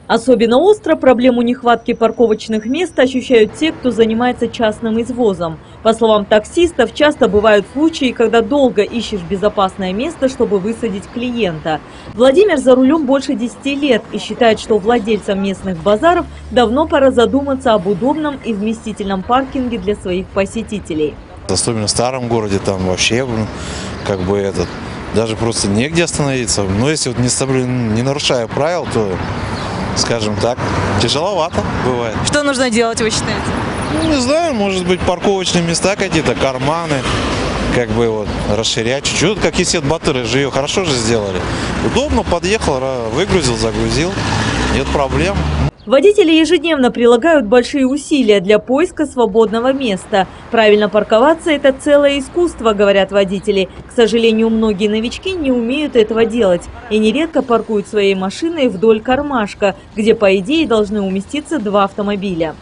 Особенно остро проблему нехватки парковочных мест ощущают те, кто занимается частным извозом. По словам таксистов, часто бывают случаи, когда долго ищешь безопасное место, чтобы высадить клиента. Владимир за рулем больше 10 лет и считает, что владельцам местных базаров давно пора задуматься об удобном и вместительном паркинге для своих посетителей. Особенно в старом городе, там вообще даже просто негде остановиться. Но если не нарушая правил, то, скажем так, тяжеловато бывает. Что нужно делать, вы считаете? Не знаю, может быть, парковочные места какие-то, карманы, расширять чуть-чуть. Как Есет Батыры же ее хорошо же сделали. Удобно, подъехал, выгрузил, загрузил, нет проблем. Водители ежедневно прилагают большие усилия для поиска свободного места. Правильно парковаться – это целое искусство, говорят водители. К сожалению, многие новички не умеют этого делать и нередко паркуют свои машины вдоль кармашка, где, по идее, должны уместиться 2 автомобиля.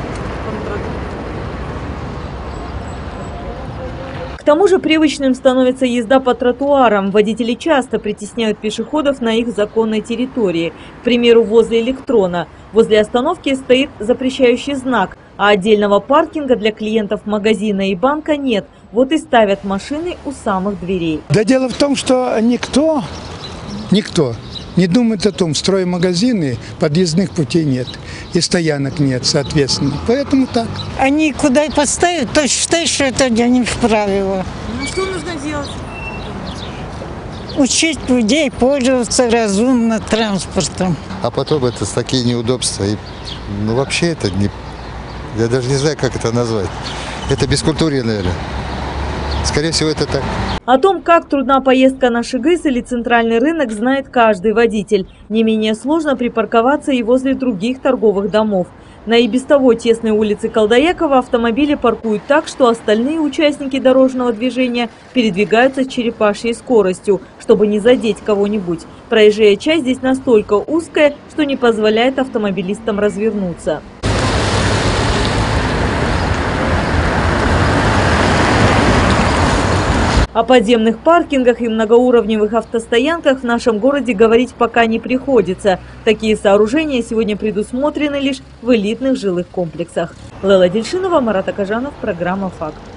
К тому же привычным становится езда по тротуарам. Водители часто притесняют пешеходов на их законной территории. К примеру, возле Электрона. Возле остановки стоит запрещающий знак, а отдельного паркинга для клиентов магазина и банка нет. Вот и ставят машины у самых дверей. Да дело в том, что никто не думает о том, строя магазины, подъездных путей нет и стоянок нет, соответственно. Поэтому так. Они куда и поставят, то считают, что это не правило. Ну что нужно делать? Учить людей пользоваться разумно транспортом. А потом это такие неудобства. И, вообще это не... Я даже не знаю, как это назвать. Это бескультурье, наверное. Скорее всего, это так. О том, как трудна поездка на Шыгыс или центральный рынок, знает каждый водитель. Не менее сложно припарковаться и возле других торговых домов. На и без того тесной улице Колдаякова автомобили паркуют так, что остальные участники дорожного движения передвигаются с черепашьей скоростью, чтобы не задеть кого-нибудь. Проезжая часть здесь настолько узкая, что не позволяет автомобилистам развернуться. О подземных паркингах и многоуровневых автостоянках в нашем городе говорить пока не приходится. Такие сооружения сегодня предусмотрены лишь в элитных жилых комплексах. Лейла Дельшинова, Марат Акажанов, программа «Факт».